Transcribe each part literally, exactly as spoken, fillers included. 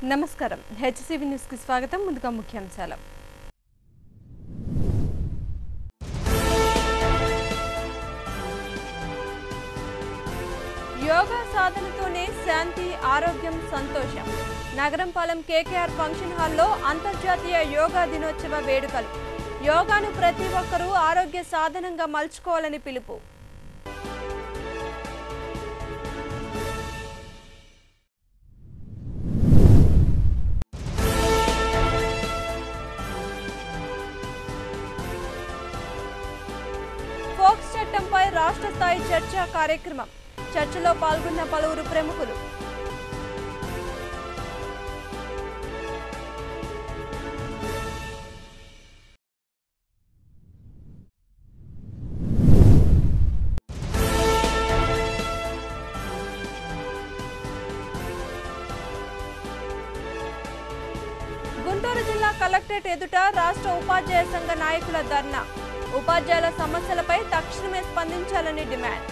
నమస్కారం HCV news కి స్వాగతం ముందుగా ముఖ్యాంశాలు యోగా సాధనతోనే శాంతి ఆరోగ్యం సంతోషం నగరంపాలెం కేకేఆర్ ఫంక్షన్ హాల్లో అంతర్జాతీయ యోగా దినోత్సవ వేడుకలు యోగాను ప్రతి ఒక్కరూ ఆరోగ్య సాధనంగా మలుచుకోవాలని పిలుపు ఫోక్స్ చట్టంపై రాష్ట్ర స్థాయి చర్చా కార్యక్రమం చర్చలో పాల్గొన్న పలువురు ప్రముఖులు గుంటూరు జిల్లా కలెక్టరేట్ ఎదుట రాష్ట్ర ఉపాధ్యాయ సంఘ నాయకుల ధర్నా ఉపాధ్యాయుల సమస్యలపై తక్షణమే స్పందించాలని డిమాండ్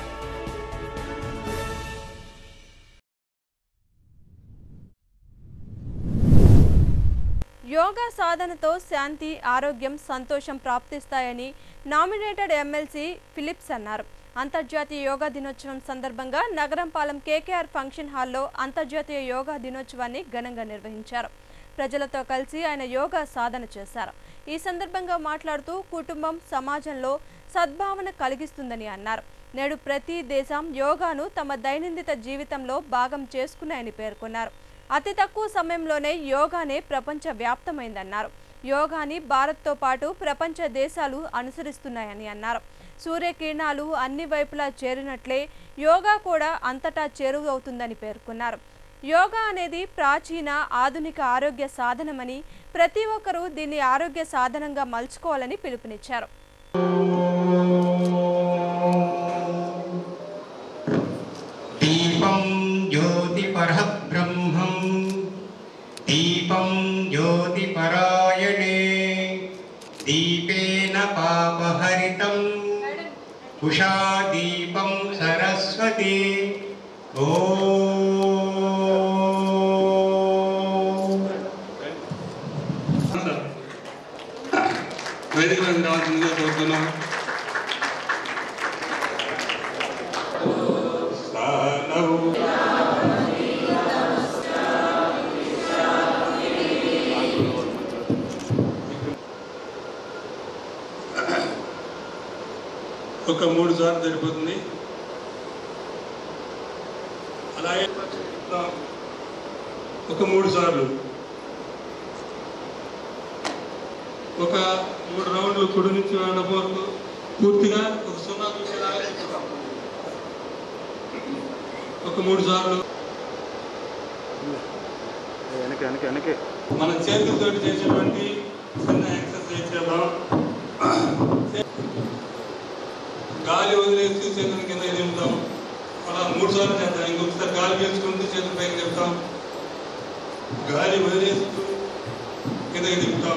యోగా సాధనతో శాంతి ఆరోగ్యం సంతోషం ప్రాప్తిస్తాయని నామినేటెడ్ ఎమ్మెల్సీ ఫిలిప్స్ అన్నారు. అంతర్జాతీయ యోగా దినోత్సవం సందర్భంగా నగరంపాలెం కేకేఆర్ ఫంక్షన్ హాల్లో అంతర్జాతీయ యోగా దినోత్సవాన్ని ఘనంగా నిర్వహించారు. ప్రజలతో కలిసి ఆయన యోగా సాధన చేశారు. ఈ సందర్భంగా మాట్లాడుతూ కుటుంబం సమాజంలో సద్భావన కలిగిస్తుందని అన్నారు. నేడు ప్రతి దేశం యోగాను తమ దైనందిన జీవితంలో భాగం చేసుకున్నాయని పేర్కొన్నారు. అతి తక్కువ సమయంలోనే యోగానే ప్రపంచ వ్యాప్తమైందన్నారు. యోగాని భారత్తో పాటు ప్రపంచ దేశాలు అనుసరిస్తున్నాయని అన్నారు. సూర్యకిరణాలు అన్ని వైపులా చేరినట్లే యోగా కూడా అంతటా చేరువవుతుందని పేర్కొన్నారు. యోగా అనేది ప్రాచీన ఆధునిక ఆరోగ్య సాధనమని ప్రతి ఒక్కరూ దీన్ని ఆరోగ్య సాధనంగా మలుచుకోవాలని పిలుపునిచ్చారు. దీపం జ్యోతి పరబ్రహ్మం దీపం జ్యోతి పరాయణే దీపేన పాపహరితం ఉషా దీపం సరస్వతి ఓం వేదిక మీద రావాల్సిందిగా కోరుతున్నాం. ఒక మూడు సార్లు సరిపోతుంది. అలాగే ఒక మూడు సార్లు ఒక మూడు రౌండ్లు కుడి నుంచి వెళ్ళడం వరకు పూర్తిగా ఒక సున్నా ఒక మూడు సార్లు మన చేతులతో చేసేటువంటి చిన్న ఎక్సర్సైజ్ చేద్దాం. గాలి వదిలేసి చేతుల కింద దింపుతాం. అలా మూడు సార్లు చేద్దాం. ఇంకొకసారి గాలి పీల్చుకుంటూ చేతుల పైకి దింపుతాం. గాలి వదిలేస్తూ కిందకి దింపుతాం.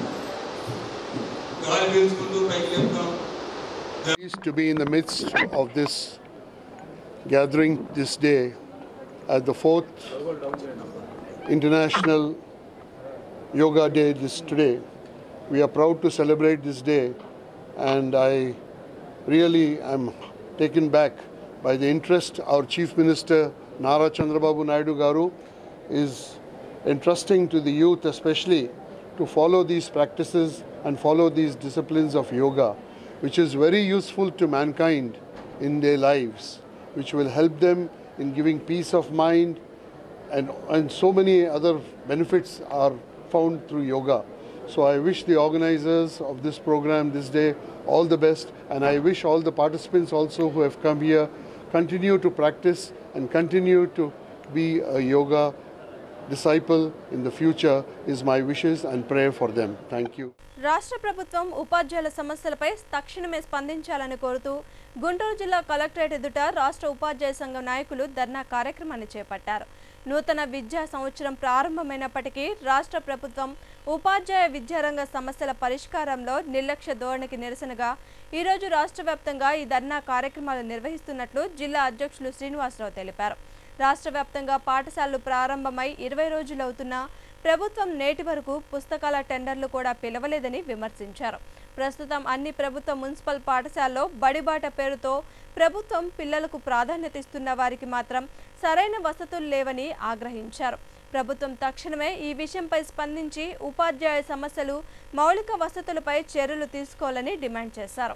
గాలి పీల్చుకుంటూ పైకి దింపుతాం. To be in the midst of this gathering this day at the fourth International Yoga Day this today. We are proud to celebrate this day, and I really am taken back by the interest our Chief Minister Nara Chandrababu Naidu Garu is entrusting to the youth, especially to follow these practices and follow these disciplines of yoga, which is very useful to mankind in their lives, which will help them in giving peace of mind, and, and so many other benefits are found through yoga. So I wish the organizers of this program this day all the best, and I wish all the participants also who have come here continue to practice and continue to be a yoga disciple in the future is my wishes and prayer for them. Thank you. రాష్ట్ర ప్రభుత్వం ఉపాధ్యాయుల సమస్యలపై తక్షణమే స్పందించాలని కోరుతూ గుంటూరు జిల్లా collectorate ఎదుట రాష్ట్ర ఉపాధ్యాయ సంఘం నాయకులు ధర్నా కార్యక్రమాన్ని చేపట్టారు. నూతన విద్యా సంవత్సరం ప్రారంభమైనప్పటికీ రాష్ట్ర ప్రభుత్వం ఉపాధ్యాయ విద్యారంగ సమస్యల పరిష్కారంలో నిర్లక్ష్య ధోరణికి నిరసనగా ఈ రోజు రాష్ట్ర వ్యాప్తంగా ఈ ధర్నా కార్యక్రమాలు నిర్వహిస్తున్నట్లు జిల్లా అధ్యక్షులు శ్రీనివాసరావు తెలిపారు. రాష్ట్ర వ్యాప్తంగా పాఠశాలలు ప్రారంభమై ఇరవై రోజులవుతున్నా ప్రభుత్వం నేటి వరకు పుస్తకాల టెండర్లు కూడా పిలవలేదని విమర్శించారు. ప్రస్తుతం అన్ని ప్రభుత్వ మున్సిపల్ పాఠశాలలో బడిబాట పేరుతో ప్రభుత్వం పిల్లలకు ప్రాధాన్యత ఇస్తున్న వారికి మాత్రం సరైన వసతులు లేవని ఆగ్రహించారు. ప్రభుత్వం తక్షణమే ఈ విషయంపై స్పందించి ఉపాధ్యాయ సమస్యలు, మౌలిక వసతులపై చర్యలు తీసుకోవాలని డిమాండ్ చేశారు.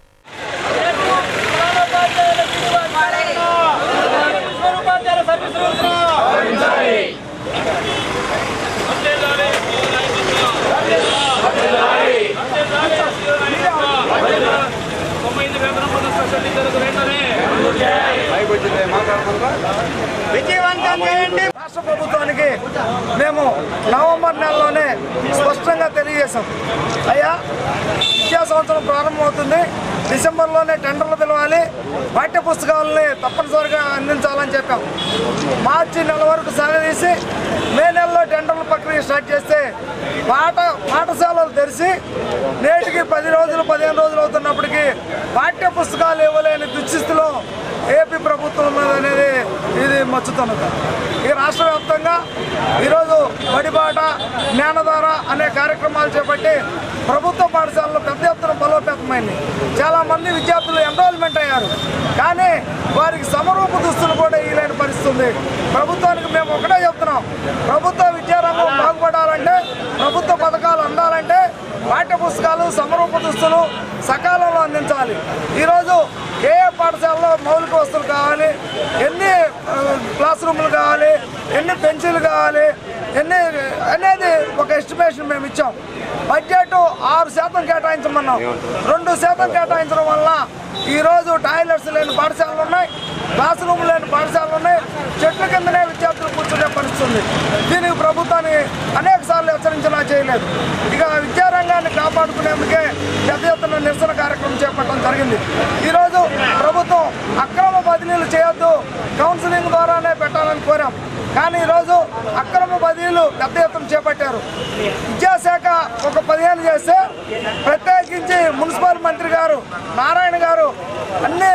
రాష్ట్ర ప్రభుత్వానికి మేము నవంబర్ నెలలోనే స్పష్టంగా తెలియజేశాం. అయ్యా, విద్యా సంవత్సరం ప్రారంభమవుతుంది, డిసెంబర్లోనే టెండర్లు పిలవాలి, పాఠ్య పుస్తకాలని తప్పనిసరిగా అందించాలని చెప్పాం. మార్చి నెల వరకు సాగదీసి మే నెలలో టెండర్ల ప్రక్రియ స్టార్ట్ చేస్తే పాఠ పాఠశాలలు తెరిచి నేటికి పది రోజులు పదిహేను రోజులు అవుతున్నప్పటికీ పాఠ్య పుస్తకాలు ఇవ్వలేని దుస్థితిలో ఏపీ ప్రభుత్వం ఉన్నదనేది ఇది మచ్చుతున్నది. ఈ రాష్ట్ర వ్యాప్తంగా ఈరోజు బడిబాట, జ్ఞానధార అనే కార్యక్రమాలు చేపట్టి ప్రభుత్వ పాఠశాలలో పెద్ద ఎత్తున బలోపేతమైంది. చాలామంది విద్యార్థులు ఎన్రోల్మెంట్ అయ్యారు, కానీ వారికి సమరూప దుస్తులు కూడా ఇవ్వలేని పరిస్థితి ఉంది. ప్రభుత్వానికి మేము ఒకటే చెప్తున్నాం, ప్రభుత్వ విద్యారంగం బాగుపడాలంటే, ప్రభుత్వ పథకాలు అందాలంటే పాఠ్య పుస్తకాలు, సమరూప దుస్తులు సకాలంలో అందించాలి. ఈరోజు ఏ ఏ పాఠశాలలో మౌలిక వస్తువులు కావాలి, ఎన్ని క్లాస్ రూములు కావాలి, ఎన్ని బెంచీలు కావాలి, ఎన్ని అనేది ఒక ఎస్టిమేషన్ మేము ఇచ్చాం. బడ్జెట్ ఆరు శాతం కేటాయించమన్నాం. రెండు శాతం కేటాయించడం వల్ల ఈరోజు టాయిలెట్స్ లేని పాఠశాలలు ఉన్నాయి, క్లాస్ రూములు లేని పాఠశాలలు ఉన్నాయి, చెట్ల కిందనే విద్యార్థులు కూర్చునే పరిస్థితి ఉంది. దీనికి ప్రభుత్వాన్ని అనేక సార్లు హెచ్చరించినా చేయలేదు. ఇక విద్యారంగాన్ని కాపాడుకునేందుకే పెద్ద ఎత్తున నిరసన కార్యక్రమం చేపట్టడం జరిగింది. ఈరోజు ప్రభుత్వం అక్రమ బదిలీలు చేయొద్దు, కౌన్సిలింగ్ ద్వారానే పెట్టాలని కోరాం. కానీ ఈరోజు అక్రమ బదిలీలు పెద్ద ఎత్తున చేపట్టారు. విద్యాశాఖ ఒక పదిహేను చేస్తే ప్రత్యేకించి మున్సిపల్ మంత్రి గారు నారాయణ గారు అన్ని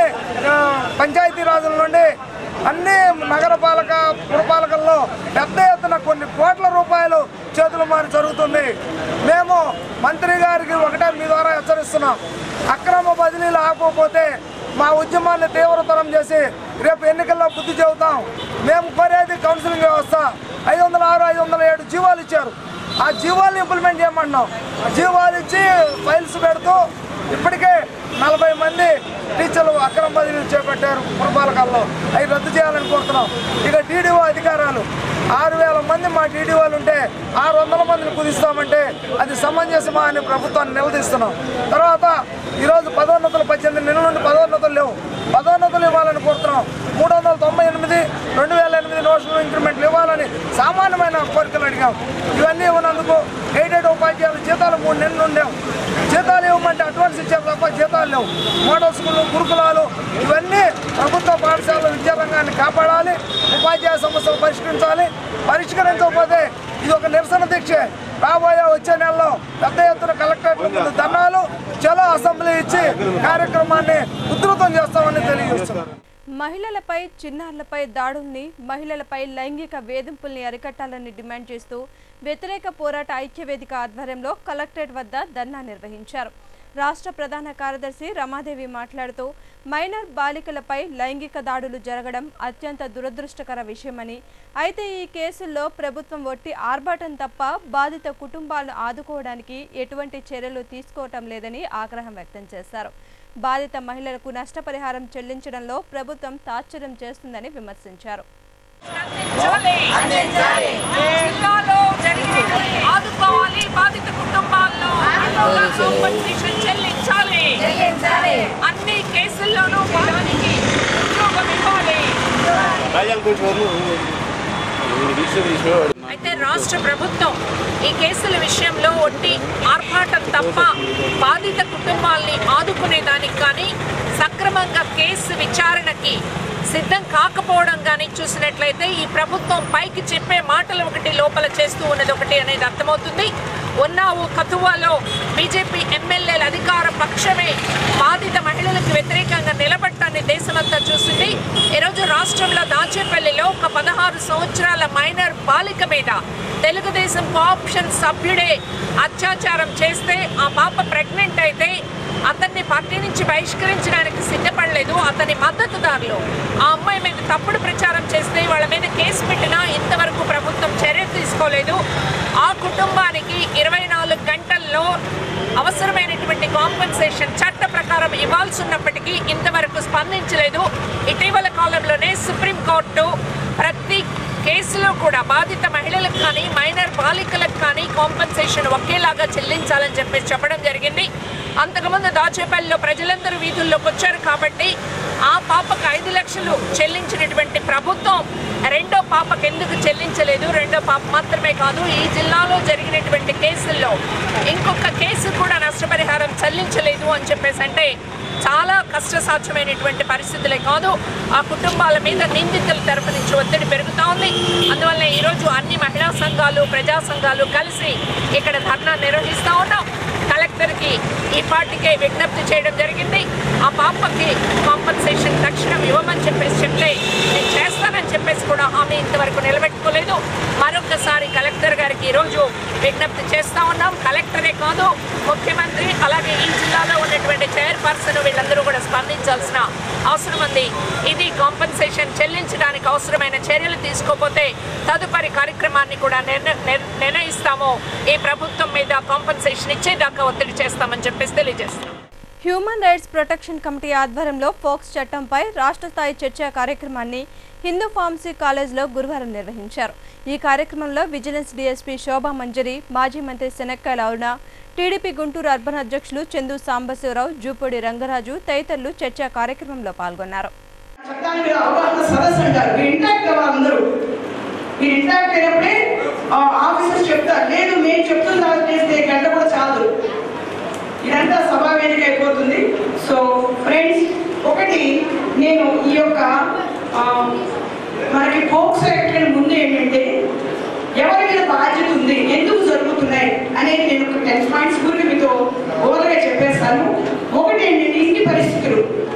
పంచాయతీరాజుల నుండి అన్ని నగరపాలక పురపాలకల్లో పెద్ద ఎత్తున కొన్ని కోట్ల రూపాయలు చేతులు మారి జరుగుతుంది. మేము మంత్రి గారికి ఒకటే మీ ద్వారా హెచ్చరిస్తున్నాం, అక్రమ బదిలీలు ఆపకపోతే మా ఉద్యమాన్ని తీవ్రతరం చేసి రేపు ఎన్నికల్లో బుద్ధి చెబుతాం. మేము కోరేది కౌన్సిలింగ్ వ్యవస్థ. ఐదు వందల ఆరు ఐదు వందల ఏడు జీవాలు ఇచ్చారు, ఆ జీవాలను ఇంప్లిమెంట్ చేయమన్నాం. జీవాలు ఇచ్చి ఫైల్స్ పెడుతూ ఇప్పటికే నలభై మంది టీచర్లు అక్రమ బదిలీలు చేపట్టారు పురపాలకాల్లో. అవి రద్దు చేయాలని కోరుతున్నాం. ఇక టీడీఓ అధికారాలు ఆరు వేల మంది మా టీడీఓలు ఉంటే ఆరు వందల మందిని కుదిస్తామంటే అది సమంజసమా అని ప్రభుత్వాన్ని నిలదీస్తున్నాం. తర్వాత ఈరోజు పదోన్నతులు పద్దెనిమిది నెలల నుండి పదోన్నతులు లేవు, పదోన్నతులు ఇవ్వాలని కోరుతున్నాం. మూడు వందల తొంభై ఎనిమిది రెండు వేల ఎనిమిది నోషనల్ ఇంక్రిమెంట్లు ఇవ్వాలని సామాన్యమైన కోరికలు అడిగాం. ఇవన్నీ ఇవ్వనందుకు ఎయిడెడ్ ఉపాధ్యాయులు జీతాలు మూడు నెలలు ఉండేవు. జీతాలు ఇవ్వమంటే అడ్వాన్స్ ఇచ్చారు తప్ప జీతాలు లేవు. మోడల్ స్కూళ్ళు, గురుకులాలు ఇవన్నీ ప్రభుత్వ పాఠశాల విద్యారంగాన్ని కాపాడాలి, ఉపాధ్యాయ సమస్యలు పరిష్కరించాలి. పరిష్కరించకపోతే ఇది ఒక నిరసన దీక్ష. రాబోయే వచ్చే నెలలో పెద్ద ఎత్తున కలెక్టరేట్ల ముందు ధర్నాలు, చలో అసెంబ్లీ ఇచ్చి కార్యక్రమాన్ని ఉధృతం చేస్తామని తెలియజేస్తున్నారు. మహిళలపై, చిన్నారులపై దాడుల్ని, మహిళలపై లైంగిక వేధింపుల్ని అరికట్టాలని డిమాండ్ చేస్తూ వ్యతిరేక పోరాట ఐక్యవేదిక ఆధ్వర్యంలో కలెక్టరేట్ వద్ద ధర్నా నిర్వహించారు. రాష్ట్ర ప్రధాన కార్యదర్శి రమాదేవి మాట్లాడుతూ మైనర్ బాలికలపై లైంగిక దాడులు జరగడం అత్యంత దురదృష్టకర విషయమని, అయితే ఈ కేసుల్లో ప్రభుత్వం ఒట్టి ఆర్భాటం తప్ప బాధిత కుటుంబాలను ఆదుకోవడానికి ఎటువంటి చర్యలు తీసుకోవటం లేదని ఆగ్రహం వ్యక్తం చేశారు. బాధిత మహిళలకు నష్టపరిహారం చెల్లించడంలో ప్రభుత్వం తాత్పర్యం చేస్తుందని విమర్శించారు. ఆదుకోవాలి, బాధిత కుటుంబాల్లో చెల్లించాలి, అన్ని కేసుల్లోనూ వాళ్ళకి ఉద్యోగం ఇవ్వాలి. అయితే రాష్ట్ర ప్రభుత్వం ఈ కేసుల విషయంలో ఒట్టి ఆర్భాటం తప్ప బాధిత కుటుంబాల్ని ఆదుకునేదానికి కానీ, సక్రమంగా కేసు విచారణకి సిద్ధం కాకపోవడం కానీ చూసినట్లయితే ఈ ప్రభుత్వం పైకి చెప్పే మాటలు ఒకటి, లోపల చేస్తూ ఉన్నది ఒకటి అనేది అర్థమవుతుంది. ఉన్నావు కథువాలో బీజేపీ ఎమ్మెల్యేల పార్టీల అధికార పక్షమే బాధిత మహిళలకు వ్యతిరేకంగా నిలబడటాన్ని దేశమంతా చూసింది. ఈరోజు రాష్ట్రంలో దాచేపల్లిలో ఒక పదహారు సంవత్సరాల మైనర్ బాలిక మీద తెలుగుదేశం కోఆప్షన్ సభ్యుడే అత్యాచారం చేస్తే ఆ పాప ప్రెగ్నెంట్ అయితే అతన్ని పార్టీ నుంచి బహిష్కరించడానికి సిద్ధపడలేదు అతని మద్దతుదారులు. ఆ అమ్మాయి మీద తప్పుడు ప్రచారం చేస్తే వాళ్ళ మీద కేసు పెట్టినా ఇంతవరకు ప్రభుత్వం చర్య తీసుకోలేదు. ఆ కుటుంబానికి ఇరవై నాలుగు గంటల్లో అవసరమైనటువంటి కాంపెన్సేషన్ చట్ట ప్రకారం ఇవ్వాల్సి ఉన్నప్పటికీ ఇంతవరకు స్పందించలేదు. ఇటీవల కాలంలోనే సుప్రీంకోర్టు ప్రతి కేసులో కూడా బాధిత మహిళలకు కానీ మైనర్ బాలికలకు కానీ కాంపెన్సేషన్ ఒకేలాగా చెల్లించాలని చెప్పి చెప్పడం జరిగింది. అంతకుముందు దాచేపల్లిలో ప్రజలందరూ వీధుల్లోకి వచ్చారు కాబట్టి ఆ పాపకు ఐదు లక్షలు చెల్లించినటువంటి ప్రభుత్వం రెండో పాపకు ఎందుకు చెల్లించలేదు? రెండో పాప మాత్రమే కాదు, ఈ జిల్లాలో జరిగినటువంటి కేసుల్లో ఇంకొక కేసు కూడా నష్టపరిహారం చెల్లించలేదు అని చెప్పేసి అంటే చాలా కష్టసాధ్యమైనటువంటి పరిస్థితులే కాదు, ఆ కుటుంబాల మీద నిందితుల తరపు నుంచి ఒత్తిడి పెరుగుతూ ఉంది. అందువల్ల ఈరోజు అన్ని మహిళా సంఘాలు ప్రజా సంఘాలు కలిసి ఇక్కడ ధర్నా నిర్వహిస్తూ ఉన్నాం. కలెక్టర్కి ఈ పార్టీకే విజ్ఞప్తి చేయడం జరిగింది. ఆ పాపకి కాంపన్సేషన్ తక్షణం ఇవ్వమని చెప్పేసి చెప్తే నేను చేస్తానని చెప్పేసి కూడా హామీ ఇంతవరకు నిలబెట్టుకోలేదు. మరొకసారి కలెక్టర్ గారికి ఈరోజు విజ్ఞప్తి చేస్తూ ఉన్నాం. కలెక్టరే కాదు, ముఖ్యమంత్రి అలాగే ఈ జిల్లాలో ఉన్నటువంటి చైర్పర్సన్ వీళ్ళందరూ కూడా స్పందించాల్సిన అవసరం ఉంది. ఇది కాంపన్సేషన్ చెల్లించడానికి అవసరమైన చర్యలు తీసుకోకపోతే తదుపరి కార్యక్రమాన్ని కూడా నిర్ణయిస్తాము. ఈ ప్రభుత్వం మీద కాంపన్సేషన్ ఇచ్చేదాకా ఒత్తిడి చేస్తామని చెప్పేసి తెలియజేస్తాం. హ్యూమన్ రైట్స్ ప్రొటెక్షన్ కమిటీ ఆధ్వర్యంలో ఫోక్స్ చట్టంపై రాష్ట్ర స్థాయి చర్చా కార్యక్రమాన్ని హిందూ ఫార్మసీ కాలేజ్లో గురువారం నిర్వహించారు. ఈ కార్యక్రమంలో విజిలెన్స్ డీఎస్పీ శోభా మంజరి, మాజీ మంత్రి శనక్కాయల అరుణ, టీడీపీ గుంటూరు అర్బన్ అధ్యక్షులు చందు సాంబశివరావు, జూపూడి రంగరాజు తదితరులు చర్చా కార్యక్రమంలో పాల్గొన్నారు. ఇదంతా సభా వేదిక అయిపోతుంది. సో ఫ్రెండ్స్, ఒకటి నేను ఈ యొక్క మనకి ఫోక్స్ యాక్ట్ ముందు ఏంటంటే ఎవరి మీద బాధ్యత ఉంది, ఎందుకు జరుగుతున్నాయి అనేది నేను ఒక టెన్ పాయింట్స్ గురించి మీతో ఓవర్గా చెప్పేస్తాను. ఒకటి ఏంటంటే ఇంటి పరిస్థితులు.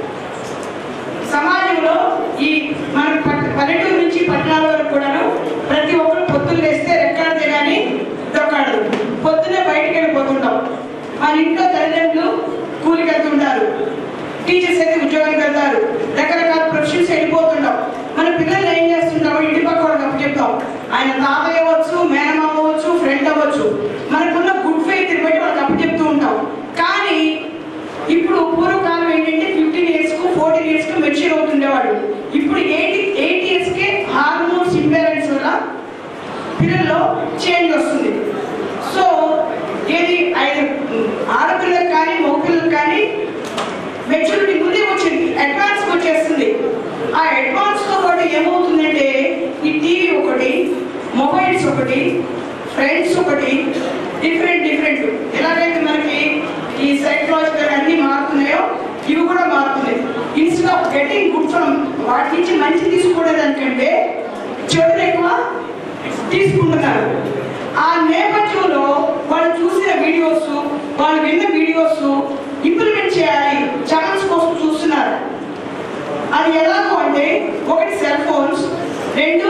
సమాజంలో ఈ మన పల్లెటూరు నుంచి పట్టణాల వరకు కూడాను ప్రతి ఒక్కరు పొద్దున్న లేస్తే రెక్కాడితే కానీ దొక్కాడదు. పొద్దున్నే బయటికి వెళ్ళిపోతుంటాం. మన ఇంట్లో తల్లిదండ్రులు కూలికి వెళ్తుంటారు, టీచర్స్ అయితే ఉద్యోగానికి వెళ్తారు, రకరకాల ప్రొఫెషన్స్ వెళ్ళిపోతుంటాం. మన పిల్లలు ఏం చేస్తుంటాం, ఇంటి పక్క వాళ్ళకి అప్పు చెప్తాం. ఆయన తాతయ్య అవ్వచ్చు, మేనమామ అవ్వచ్చు, ఫ్రెండ్ అవ్వచ్చు, మనకున్న గుడ్ ఫెయిత్ బట్టి వాళ్ళకి అప్పు చెప్తూ ఉంటాం. కానీ ఇప్పుడు పూర్వకాలం ఏంటంటే ఫిఫ్టీన్ ఇయర్స్కు ఫోర్టీన్ ఇయర్స్కు మెచ్యూర్ అవుతుండేవాడు. ఇప్పుడు ఎయిటీ ఎయిట్ ఇయర్స్కే హార్మోన్స్ ఇంబ్యాలెన్స్ వల్ల పిల్లల్లో చేంజ్ వస్తుంది. సో ఏది ఐదు ఆడపిల్లలకు కానీ మగపిల్లలకు కానీ మెచ్యూరిటీ ముందే వచ్చింది, అడ్వాన్స్కి వచ్చేస్తుంది. ఆ అడ్వాన్స్తో పాటు ఏమవుతుందంటే ఈ టీవీ ఒకటి, మొబైల్స్ ఒకటి, ఫ్రెండ్స్ ఒకటి, డిఫరెంట్ డిఫరెంట్ ఎలాగైతే మనకి ఈ సైకలాజికల్ అన్నీ మారుతున్నాయో ఇవి కూడా మారుతున్నాయి. Instead of getting good from వాటి నుంచి మంచి తీసుకోవడానికంటే చెడులు ఎక్కువ తీసుకుంటున్నారు. ఆ నేపథ్యంలో వాళ్ళు చూసిన వీడియోస్, వాళ్ళు విన్న వీడియోస్ ఇంప్లిమెంట్ చేయాలి, ఛానల్స్ కోసం చూస్తున్నారు. అది ఎలాగో అంటే ఒకటి సెల్ ఫోన్స్, రెండు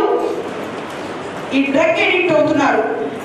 ఈ డ్రగ్ ఎడిక్ట్ అవుతున్నారు.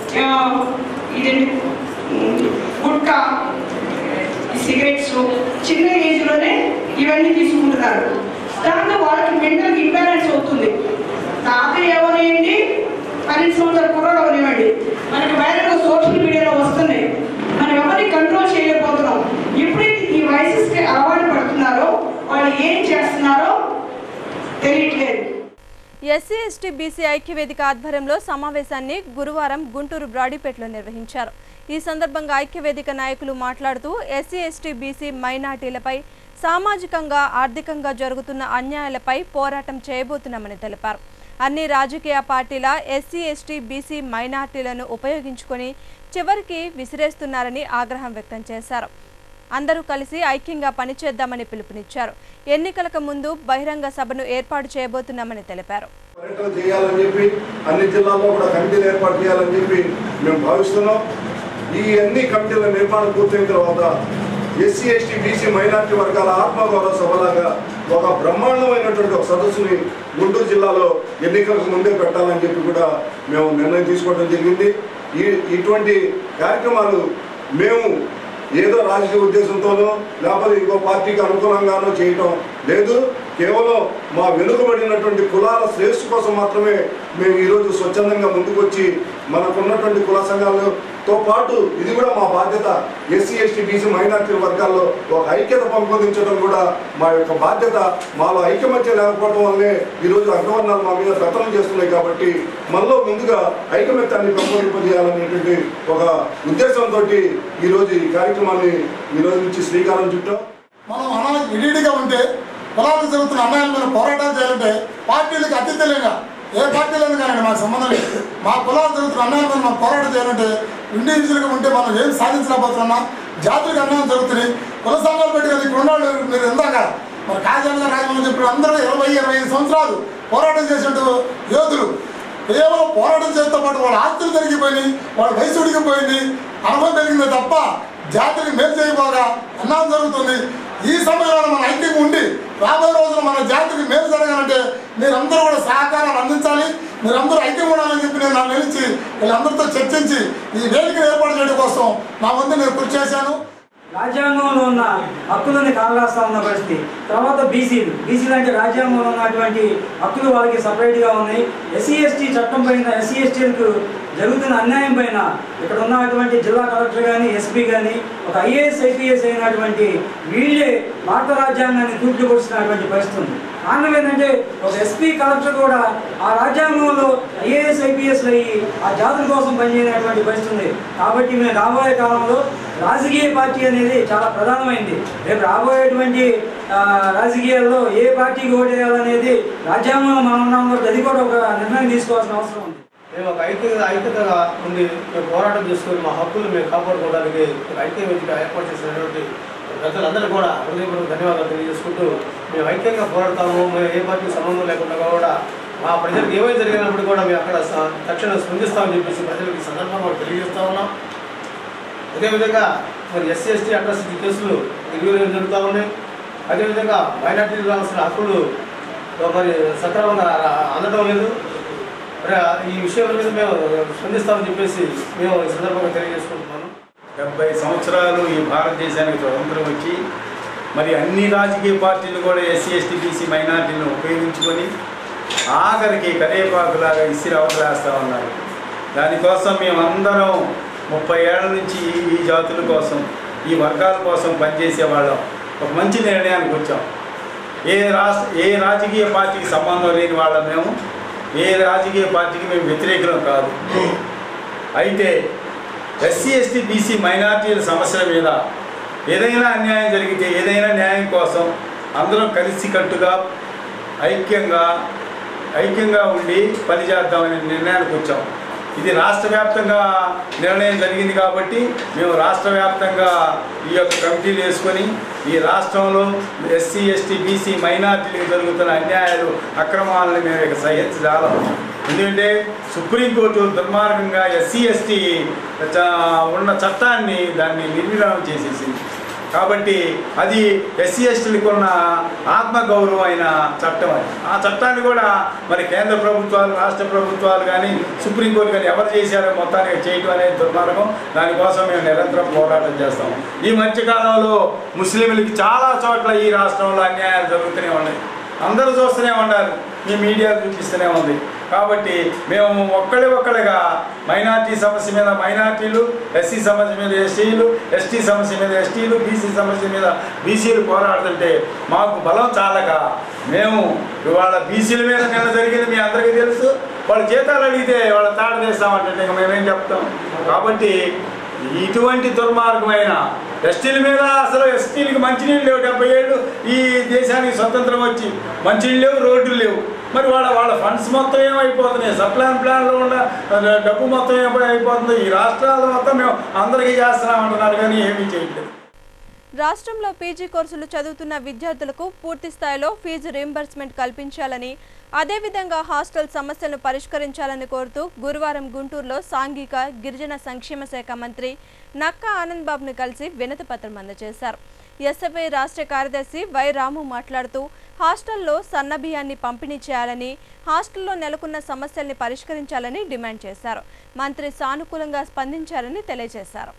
ఇది గుట్కా, సిగరెట్స్ చిన్న ఏజ్లోనే ఇవన్నీ తీసుకుంటున్నారు. దాంతో వాళ్ళకి మెంటల్ ఇంబ్యాలెన్స్ అవుతుంది. తాతయ్య ఎవరేంటి, పన్నెండు సంవత్సరాల కుర్రాడు అవనివ్వండి, మనకి వైరల్గా సోషల్ మీడియాలో వస్తున్నాయి. మనం ఎవరిని కంట్రోల్ చేయలేకపోతున్నాం. ఎప్పుడైతే ఈ వయసుకి అలవాటు పడుతున్నారో వాళ్ళు ఏం చేస్తున్నారో తెలియట్లేదు. ఎస్సీ ఎస్టీ బీసీ ఐక్యవేదిక ఆధ్వర్యంలో సమావేశాన్ని గురువారం గుంటూరు బ్రాడీపేటలో నిర్వహించారు. ఈ సందర్భంగా ఐక్యవేదిక నాయకులు మాట్లాడుతూ ఎస్సీ ఎస్టీ బీసీ మైనార్టీలపై సామాజికంగా ఆర్థికంగా జరుగుతున్న అన్యాయాలపై పోరాటం చేయబోతున్నామని తెలిపారు. అన్ని రాజకీయ పార్టీల ఎస్సీ ఎస్టీ బీసీ మైనార్టీలను ఉపయోగించుకొని చివరికి విసిరేస్తున్నారని ఆగ్రహం వ్యక్తం చేశారు. అందరూ కలిసి ఐక్యంగా పనిచేద్దామని పిలుపునిచ్చారు. ఎన్నికలకు ముందు బహిరంగ సభను ఏర్పాటు చేయబోతున్నామని తెలిపారు. పర్యటన చేయాలని చెప్పి అన్ని జిల్లాల్లో కూడా కమిటీలు ఏర్పాటు చేయాలని చెప్పి మేము భావిస్తున్నాం. ఈ అన్ని కమిటీల నిర్మాణం పూర్తయిన తర్వాత ఎస్సీ ఎస్టీ బీసీ మైనార్టీ వర్గాల ఆత్మగౌరవ సభలాగా ఒక బ్రహ్మాండమైనటువంటి ఒక సదస్సుని గుంటూరు జిల్లాలో ఎన్నికలకు ముందే పెట్టాలని చెప్పి కూడా మేము నిర్ణయం తీసుకోవడం జరిగింది. ఈ ఇటువంటి కార్యక్రమాలు మేము ఏదో రాజకీయ ఉద్దేశంతోనో లేకపోతే ఇంకో పార్టీకి అనుకూలంగానో చేయటం లేదు. కేవలం మా వెనుకబడినటువంటి కులాల శ్రేయస్సు కోసం మాత్రమే మేము ఈరోజు స్వచ్ఛందంగా ముందుకొచ్చి మనకున్నటువంటి కుల సంఘాలతో పాటు ఇది కూడా మా బాధ్యత. ఎస్సీ ఎస్టీ బీసీ మైనార్టీ వర్గాల్లో ఒక ఐక్యత పెంపొందించడం కూడా మా యొక్క బాధ్యత. మాలో ఐకమత్యం లేకపోవడం వల్లే ఈరోజు అగ్రవర్ణాలు మా మీద ప్రతనం చేస్తున్నాయి. కాబట్టి మనలో ముందుగా ఐకమత్యాన్ని పెంపొందింపజేయాలనేటువంటి ఒక ఉద్దేశంతో ఈరోజు ఈ కార్యక్రమాన్ని ఈరోజు నుంచి శ్రీకారం చుట్టాం. మనం అనా విడిగా ఉంటే కులాలకు జరుగుతున్న అన్యాయాల మీద పోరాటాలు చేయాలంటే పార్టీలకు అతీతంగా ఏ పార్టీలను కానీ మాకు సంబంధం లేదు. మా కులాలు జరుగుతున్న అన్యాయాల మీద మనం పోరాటం చేయాలంటే ఇండివిజువల్గా ఉంటే మనం ఏం సాధించలేకపోతున్నా. జాతులకు అన్యాయం జరుగుతుంది. కుల సంఘాలు పెట్టి కదా ఇక్కడ ఉన్నాడు. మీరు ఎందాక మరి కాజాలుగా రాజమని చెప్పి అందరూ ఇరవై ఇరవై ఐదు సంవత్సరాలు పోరాటం చేసినట్టు యోధులు కేవలం పోరాటం చేస్తూ పాటు వాళ్ళ ఆస్తులు పెరిగిపోయింది, వాళ్ళ వయసు ఉడికిపోయింది, అనుభవం పెరిగింది తప్ప జాతిని మేలు చేయబోగా అన్యాయం జరుగుతుంది. ఈ సమయంలో మన ఐక్యంగా ఉండి రాబోయే రోజుల్లో మన జాతికి మేలు జరగాలంటే మీరందరూ కూడా సహకారాలు అందించాలి. మీరందరూ ఐక్యం ఉండాలని చెప్పి నేను నన్ను నిలిచి వీళ్ళందరితో చర్చించి ఈ వేదికను ఏర్పాటు చేయడం కోసం నా వంతు నేను కృషి చేశాను. రాజ్యాంగంలో ఉన్న హక్కులని కాలరాస్తా ఉన్న పరిస్థితి. తర్వాత బీసీలు బీసీలు అంటే రాజ్యాంగంలో ఉన్నటువంటి హక్కులు వాళ్ళకి సపరేట్గా ఉన్నాయి. ఎస్సీ ఎస్టీ చట్టం పైన ఎస్సీ ఎస్టీలకు జరుగుతున్న అన్యాయం పైన ఇక్కడ ఉన్నటువంటి జిల్లా కలెక్టర్ కానీ ఎస్పీ కానీ ఒక ఐఏఎస్ ఐపీఎస్ అయినటువంటి వీళ్ళే భారత రాజ్యాంగాన్ని తూట్లు పొడిచినటువంటి పరిస్థితి ఉంది. కారణం ఏంటంటే ఒక ఎస్పీ కలెక్టర్ కూడా ఆ రాజ్యాంగంలో ఐఏఎస్ ఐపీఎస్లు అయ్యి ఆ జాతుల కోసం పనిచేయనటువంటి పరిస్థితి ఉంది. కాబట్టి మేము రాబోయే కాలంలో రాజకీయ పార్టీ అనేది చాలా ప్రధానమైంది. రేపు రాబోయేటువంటి రాజకీయాల్లో ఏ పార్టీకి ఓటు వేయాలనేది రాజ్యాంగంలో మనం ఉన్నాం కాబట్టి అది కూడా ఒక నిర్ణయం తీసుకోవాల్సిన అవసరం ఉంది. మేము ఒక ఐక్యత ఐక్యతగా ఉండి మేము పోరాటం చేసుకొని మా హక్కులు మేము కాపాడుకోవడానికి ఒక ఐక్యవేదిక ఏర్పాటు చేసినటువంటి ప్రజలందరూ కూడా హృదయపూర్వక ధన్యవాదాలు తెలియజేసుకుంటూ మేము ఐక్యంగా పోరాడతాము. మేము ఏ పార్టీకి సంబంధం లేకుండా కూడా మా ప్రజలకు ఏమైనా జరిగినప్పుడు కూడా మేము అక్కడ తక్షణం స్పందిస్తామని చెప్పేసి ప్రజలకు సందర్భంగా తెలియజేస్తూ ఉన్నాం. అదేవిధంగా మరి ఎస్సీ ఎస్టీ అట్రాసిటీ కేసులు నిర్వీర్యం జరుగుతూ ఉన్నాయి. అదేవిధంగా మైనార్టీలు రావాల్సిన హక్కులు మరి సక్రమంగా అందడం లేదు. మరి ఈ విషయం మీద మేము స్పందిస్తామని చెప్పేసి మేము ఈ సందర్భంగా తెలియజేసుకుంటున్నాను. డెబ్బై సంవత్సరాలు ఈ భారతదేశానికి స్వతంత్రం వచ్చి మరి అన్ని రాజకీయ పార్టీలు కూడా ఎస్సీ ఎస్టీ బీసీ మైనార్టీలను ఉపయోగించుకొని ఆఖరికి కరేపాకులాగా ఇసిరి అవతలేస్తూ ఉన్నారు. దానికోసం మేమందరం ముప్పై ఏళ్ల నుంచి ఈ జాతుల కోసం ఈ వర్గాల కోసం పనిచేసే వాళ్ళం ఒక మంచి నిర్ణయానికి వచ్చాం. ఏ రాష్ట్ర ఏ రాజకీయ పార్టీకి సంబంధం లేని వాళ్ళం మేము, ఏ రాజకీయ పార్టీకి మేము వ్యతిరేకం కాదు. అయితే ఎస్సీ ఎస్టీ బీసీ మైనార్టీల సమస్యల మీద ఏదైనా అన్యాయం జరిగితే ఏదైనా న్యాయం కోసం అందరం కలిసికట్టుగా ఐక్యంగా ఐక్యంగా ఉండి పనిచేద్దామనే నిర్ణయానికి వచ్చాం. ఇది రాష్ట్ర వ్యాప్తంగా నిర్ణయం జరిగింది కాబట్టి మేము రాష్ట్ర వ్యాప్తంగా ఈ యొక్క కమిటీలు వేసుకొని ఈ రాష్ట్రంలో ఎస్సీ ఎస్టీ బీసీ మైనార్టీలకు జరుగుతున్న అన్యాయాలు అక్రమాలను మేము ఇక సహించజాలం. ఎందుకంటే సుప్రీంకోర్టు దుర్మార్గంగా ఎస్సీ ఎస్టీ ఉన్న చట్టాన్ని దాన్ని నిర్వీర్యం చేసేసింది. కాబట్టి అది ఎస్సీ ఎస్టీలకు ఉన్న ఆత్మగౌరవమైన చట్టం. అది ఆ చట్టాన్ని కూడా మరి కేంద్ర ప్రభుత్వాలు రాష్ట్ర ప్రభుత్వాలు కానీ సుప్రీంకోర్టు కానీ ఎవరు చేశారో మొత్తానికి చేయడం అనేది దుర్మార్గం. దానికోసం మేము నిరంతరం పోరాటం చేస్తాం. ఈ మధ్యకాలంలో ముస్లింలకి చాలా చోట్ల ఈ రాష్ట్రంలో అన్యాయాలు జరుగుతూనే ఉన్నాయి. అందరూ చూస్తూనే ఉన్నారు, ఈ మీడియా చూపిస్తూనే ఉంది. కాబట్టి మేము ఒక్కడే ఒక్కడిగా మైనార్టీ సమస్య మీద మైనార్టీలు, ఎస్సీ సమస్య మీద ఎస్టీలు, ఎస్టీ సమస్య మీద ఎస్టీలు, బీసీ సమస్య మీద బీసీలు పోరాడుతుంటే మాకు బలం చాలక మేము ఇవాళ బీసీల మీద నిన్న జరిగింది మీ అందరికీ తెలుసు. వాళ్ళ జీతాలు అడిగితే వాళ్ళ తాడు చేస్తామంటే ఇంకా మేమేం చెప్తాం. కాబట్టి ఇటువంటి దుర్మార్గమైన ఎస్టీల మీద అసలు ఎస్టీలకి మంచినీళ్ళు లేవు. డెబ్బై ఏళ్ళు ఈ దేశానికి స్వతంత్రం వచ్చి మంచినీళ్ళు లేవు, రోడ్లు లేవు. మరి వాళ్ళ వాళ్ళ ఫండ్స్ మొత్తం ఏమైపోతున్నాయి, సప్లాన్ ప్లాన్లో ఉన్న డబ్బు మొత్తం ఏమైపోతుంది. ఈ రాష్ట్రాల మొత్తం మేము అందరికీ చేస్తున్నామంటున్నారు కానీ ఏమీ చేయట్లేదు. రాష్ట్రంలో పీజీ కోర్సులు చదువుతున్న విద్యార్థులకు పూర్తి స్థాయిలో ఫీజు రీయింబర్స్మెంట్ కల్పించాలని, అదేవిధంగా హాస్టల్ సమస్యలను పరిష్కరించాలని కోరుతూ గురువారం గుంటూరులో సాంఘిక గిరిజన సంక్షేమ శాఖ మంత్రి నక్కా ఆనంద్ బాబును కలిసి వినతి పత్రం అందజేశారు. ఎస్ఎఫ్ఐ రాష్ట్ర కార్యదర్శి వై రాము మాట్లాడుతూ హాస్టల్లో సన్నబియ్యాన్ని పంపిణీ చేయాలని, హాస్టల్లో నెలకొన్న సమస్యల్ని పరిష్కరించాలని డిమాండ్ చేశారు. మంత్రి సానుకూలంగా స్పందించారని తెలియజేశారు.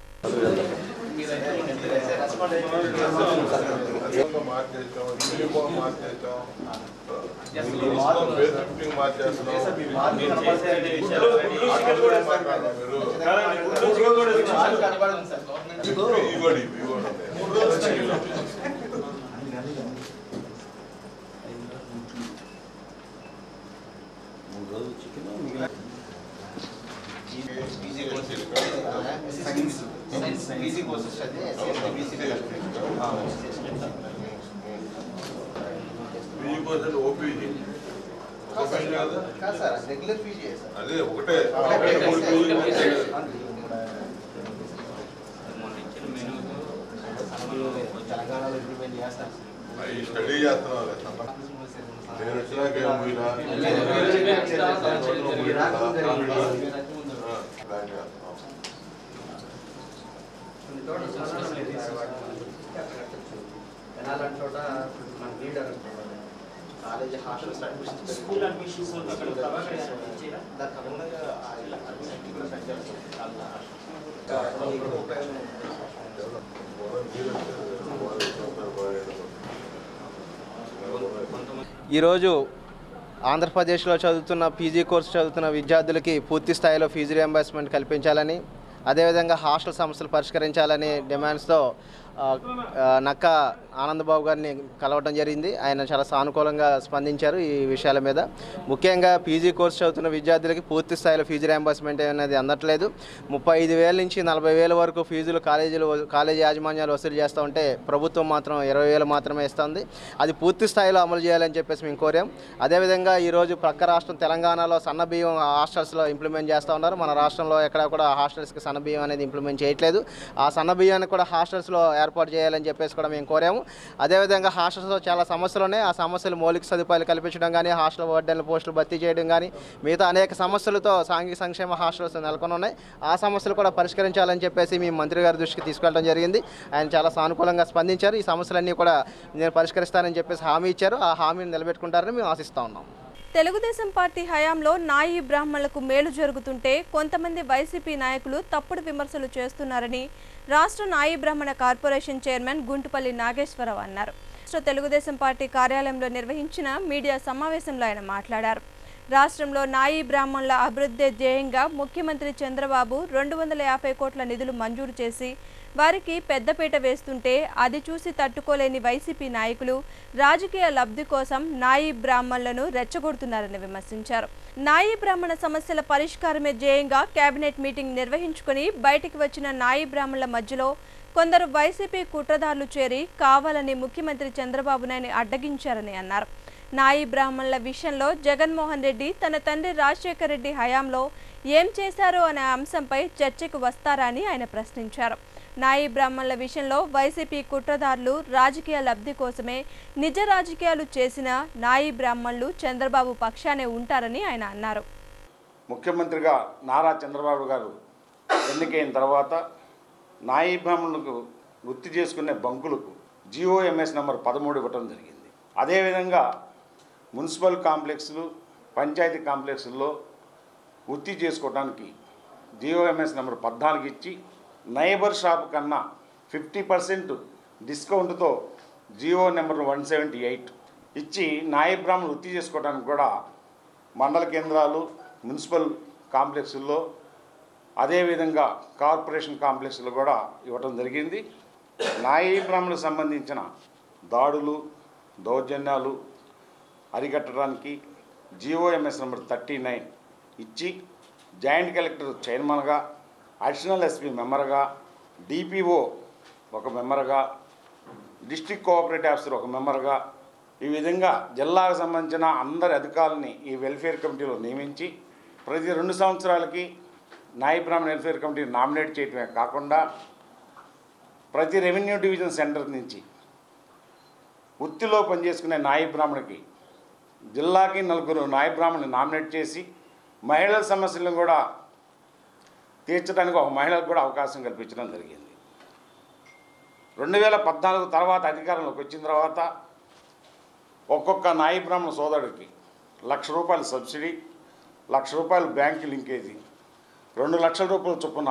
పీజీ కోర్సెస్ ఓపీజీ సార్ రెగ్యులర్ పీజీ అదే ఒకటే తెలంగాణలో ఇంప్లిమెంట్ చేస్తారు. స్టడీ చేస్తున్నారు. నేను వచ్చినాక ఎనాలంటి చోట మన leader college hostels admission school admissions దానికి అనుగుణంగా అడ్మిషన్ కూడా పెంచాలి. ఈరోజు ఆంధ్రప్రదేశ్లో చదువుతున్న పీజీ కోర్సు చదువుతున్న విద్యార్థులకి పూర్తి స్థాయిలో ఫీజు రియంబర్స్మెంట్ కల్పించాలని, అదేవిధంగా హాస్టల్ సమస్యలు పరిష్కరించాలని డిమాండ్స్తో నక్కా ఆనందబాబు గారిని కలవడం జరిగింది. ఆయన చాలా సానుకూలంగా స్పందించారు ఈ విషయాల మీద. ముఖ్యంగా పీజీ కోర్సు చదువుతున్న విద్యార్థులకి పూర్తి స్థాయిలో ఫీజు రియంబర్స్మెంట్ అనేది అందట్లేదు. ముప్పై ఐదు వేల నుంచి నలభై వేల వరకు ఫీజులు కాలేజీలు కాలేజీ యాజమాన్యాలు వసూలు చేస్తూ ఉంటే ప్రభుత్వం మాత్రం ఇరవై వేలు మాత్రమే ఇస్తుంది. అది పూర్తి స్థాయిలో అమలు చేయాలని చెప్పేసి మేము కోరాం. అదేవిధంగా ఈరోజు ప్రక్క రాష్ట్రం తెలంగాణలో సన్నబియ్యం హాస్టల్స్లో ఇంప్లిమెంట్ చేస్తూ ఉన్నారు. మన రాష్ట్రంలో ఎక్కడ కూడా హాస్టల్స్కి సన్నబియ్యం అనేది ఇంప్లిమెంట్ చేయట్లేదు. ఆ సన్నబియ్యాన్ని కూడా హాస్టల్స్లో ఏర్పాటు చేయాలని చెప్పేసి కూడా మేము కోరాము. అదేవిధంగా హాస్టల్స్లో చాలా సమస్యలు ఉన్నాయి. ఆ సమస్యలు మౌలిక సదుపాయాలు కల్పించడం కానీ, హాస్టల్ వార్డెన్ల పోస్టులు భర్తీ చేయడం కానీ, మిగతా అనేక సమస్యలతో సాంఘిక సంక్షేమ హాస్టల్స్ నెలకొని ఉన్నాయి. ఆ సమస్యలు కూడా పరిష్కరించాలని చెప్పేసి మేము మంత్రి గారి దృష్టికి తీసుకెళ్ళడం జరిగింది. ఆయన చాలా సానుకూలంగా స్పందించారు. ఈ సమస్యలన్నీ కూడా నేను పరిష్కరిస్తానని చెప్పేసి హామీ ఇచ్చారు. ఆ హామీని నిలబెట్టుకుంటారని మేము ఆశిస్తూ ఉన్నాం. తెలుగుదేశం పార్టీ హయాంలో నాయి బ్రాహ్మణులకు మేలు జరుగుతుంటే కొంతమంది వైసీపీ నాయకులు తప్పుడు విమర్శలు చేస్తున్నారని రాష్ట్ర నాయి బ్రాహ్మణ కార్పొరేషన్ చైర్మన్ గుంటుపల్లి నాగేశ్వరరావు అన్నారు. రాష్ట్ర తెలుగుదేశం పార్టీ కార్యాలయంలో నిర్వహించిన మీడియా సమావేశంలో ఆయన మాట్లాడారు. రాష్ట్రంలో నాయి బ్రాహ్మణుల అభివృద్ధి ధ్యేయంగా ముఖ్యమంత్రి చంద్రబాబు రెండు వందల యాభై కోట్ల నిధులు మంజూరు చేసి వారికి పెద్దపీట వేస్తుంటే అది చూసి తట్టుకోలేని వైసీపీ నాయకులు రాజకీయ లబ్ధి కోసం నాయి బ్రాహ్మణులను రెచ్చగొడుతున్నారని విమర్శించారు. నాయి బ్రాహ్మణ సమస్యల పరిష్కారమే ధ్యేయంగా కేబినెట్ మీటింగ్ నిర్వహించుకుని బయటికి వచ్చిన నాయి బ్రాహ్మణుల మధ్యలో కొందరు వైసీపీ కుట్రదారులు చేరి కావాలని ముఖ్యమంత్రి చంద్రబాబు నాయుడిని అడ్డగించారని అన్నారు. నాయి బ్రాహ్మణుల విషయంలో జగన్మోహన్ రెడ్డి తన తండ్రి రాజశేఖర రెడ్డి హయాంలో ఏం చేశారో అనే అంశంపై చర్చకు వస్తారా అని ఆయన ప్రశ్నించారు. నాయి బ్రాహ్మణుల విషయంలో వైసీపీ కుట్రదారులు రాజకీయ లబ్ధి కోసమే నిజ రాజకీయాలు చేసిన నాయి బ్రాహ్మణులు చంద్రబాబు పక్షానే ఉంటారని ఆయన అన్నారు. ముఖ్యమంత్రిగా నారా చంద్రబాబు గారు ఎన్నికైన తర్వాత నాయి బ్రాహ్మణులకు వృత్తి చేసుకునే బంకులకు జిఓఎంఎస్ నెంబర్ పదమూడు ఇవ్వటం జరిగింది. అదేవిధంగా మున్సిపల్ కాంప్లెక్స్లు, పంచాయతీ కాంప్లెక్స్ల్లో వృత్తి చేసుకోవడానికి జిఓఎంఎస్ నెంబర్ పద్నాలుగు ఇచ్చి నైబర్ షాప్ కన్నా ఫిఫ్టీ పర్సెంట్ డిస్కౌంట్తో GO number one seventy eight ఇచ్చి నాయి బ్రాహ్మణులు వృత్తి చేసుకోవడానికి కూడా మండల కేంద్రాలు, మున్సిపల్ కాంప్లెక్స్ల్లో, అదేవిధంగా కార్పొరేషన్ కాంప్లెక్స్లో కూడా ఇవ్వటం జరిగింది. నాయి బ్రాహ్మణులకు సంబంధించిన దాడులు, దౌర్జన్యాలు అరికట్టడానికి జిఓఎంఎస్ నెంబర్ థర్టీ నైన్ ఇచ్చి జాయింట్ కలెక్టర్ చైర్మన్గా, అడిషనల్ ఎస్పీ మెంబర్గా, డిపిఓ ఒక మెంబర్గా, డిస్ట్రిక్ట్ కోఆపరేటివ్ ఆఫీసర్ ఒక మెంబర్గా, ఈ విధంగా జిల్లాకు సంబంధించిన అందరి అధికారులని ఈ వెల్ఫేర్ కమిటీలో నియమించి ప్రతి రెండు సంవత్సరాలకి నాయి బ్రాహ్మణ వెల్ఫేర్ కమిటీ నామినేట్ చేయడమే కాకుండా ప్రతి రెవెన్యూ డివిజన్ సెంటర్ నుంచి వృత్తిలో పనిచేసుకునే నాయి బ్రాహ్మణికి జిల్లాకి నలుగురు నాయి బ్రాహ్మణుని నామినేట్ చేసి మహిళల సమస్యలను కూడా తీర్చడానికి ఒక మహిళలకు కూడా అవకాశం కల్పించడం జరిగింది. రెండు వేల పద్నాలుగు తర్వాత అధికారంలోకి వచ్చిన తర్వాత ఒక్కొక్క నాయి బ్రాహ్మణ సోదరుడికి లక్ష రూపాయల సబ్సిడీ, లక్ష రూపాయల బ్యాంకు లింకేజీ, రెండు లక్షల రూపాయల చొప్పున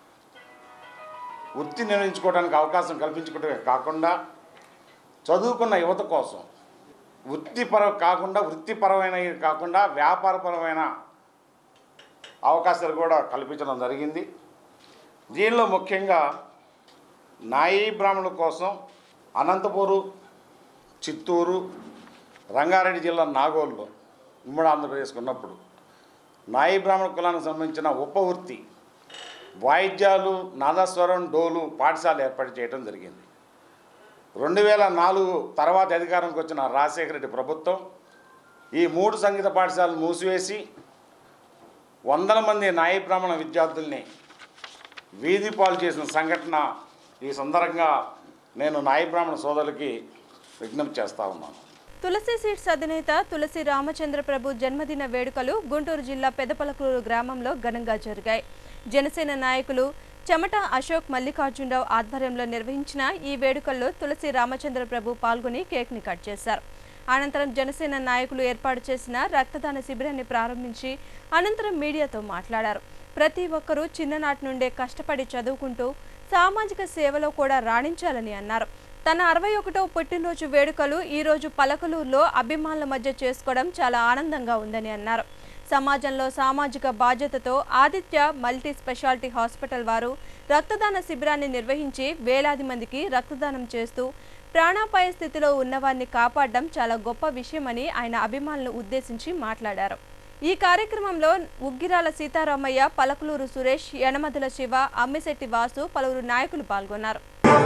వృత్తి నిర్వహించుకోవడానికి అవకాశం కల్పించుకోవడమే కాకుండా చదువుకున్న యువత కోసం వృత్తిపర కాకుండా వృత్తిపరమైనవి కాకుండా వ్యాపారపరమైన అవకాశాలు కూడా కల్పించడం జరిగింది. దీనిలో ముఖ్యంగా నాయి బ్రాహ్మణుల కోసం అనంతపూరు, చిత్తూరు, రంగారెడ్డి జిల్లా నాగోల్లో ఉమ్మడి ఆంధ్రప్రదేశ్కి ఉన్నప్పుడు నాయి బ్రాహ్మణ కులానికి సంబంధించిన ఉపవృత్తి వాయిద్యాలు, నాదస్వరం, డోలు పాఠశాల ఏర్పాటు చేయడం జరిగింది. రెండు వేల నాలుగు తర్వాత అధికారంకి వచ్చిన రాజశేఖర రెడ్డి ప్రభుత్వం ఈ మూడు సంగీత పాఠశాలలు మూసివేసి వందల మంది నాయి బ్రాహ్మణ విద్యార్థుల్ని వీధి పాలు చేసిన సంఘటన ఈ సందర్భంగా నేను నాయి బ్రాహ్మణ సోదరులకి విజ్ఞప్తి చేస్తూ ఉన్నాను. తులసి సీడ్స్ అధినేత తులసి రామచంద్ర ప్రభు జన్మదిన వేడుకలు గుంటూరు జిల్లా పెదపలకూరు గ్రామంలో ఘనంగా జరిగాయి. జనసేన నాయకులు చెమట అశోక్ మల్లికార్జునరావు ఆధ్వర్యంలో నిర్వహించిన ఈ వేడుకల్లో తులసి రామచంద్ర ప్రభు పాల్గొని కేక్ ని కట్ చేశారు. అనంతరం జనసేన నాయకులు ఏర్పాటు చేసిన రక్తదాన శిబిరాన్ని ప్రారంభించి అనంతరం మీడియాతో మాట్లాడారు. ప్రతి ఒక్కరూ చిన్ననాటి నుండే కష్టపడి చదువుకుంటూ సామాజిక సేవలో కూడా రాణించాలని అన్నారు. తన అరవై ఒకటో పుట్టినరోజు వేడుకలు ఈరోజు పలకలూరులో అభిమానుల మధ్య చేసుకోవడం చాలా ఆనందంగా ఉందని అన్నారు. సమాజంలో సామాజిక బాధ్యతతో ఆదిత్య మల్టీ స్పెషాలిటీ హాస్పిటల్ వారు రక్తదాన శిబిరాన్ని నిర్వహించి వేలాది మందికి రక్తదానం చేస్తూ ప్రాణాపాయ స్థితిలో ఉన్నవారిని కాపాడడం చాలా గొప్ప విషయమని ఆయన అభిమానులను ఉద్దేశించి మాట్లాడారు. ఈ కార్యక్రమంలో ఉగ్గిరాల సీతారామయ్య, పలకలూరు సురేష్, యనమదుల శివ, అమ్మిశెట్టి వాసు పలువురు నాయకులు పాల్గొన్నారు.